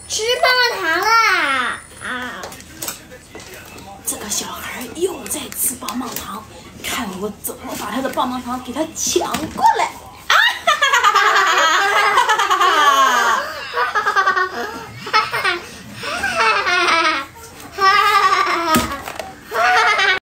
吃棒棒糖啦！啊！ 这个小孩又在吃棒棒糖，看我怎么把他的棒棒糖给他抢过来！